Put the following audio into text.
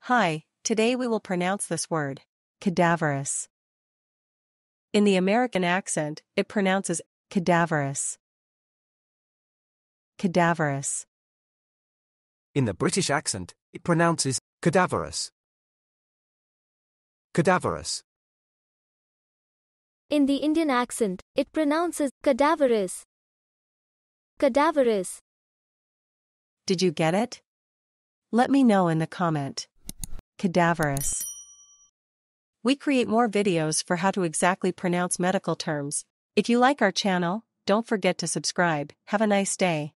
Hi, today we will pronounce this word, cadaverous. In the American accent, it pronounces cadaverous. Cadaverous. In the British accent, it pronounces cadaverous. Cadaverous. In the Indian accent, it pronounces cadaverous. Cadaverous. Did you get it? Let me know in the comment. Cadaverous. We create more videos for how to exactly pronounce medical terms. If you like our channel, don't forget to subscribe. Have a nice day.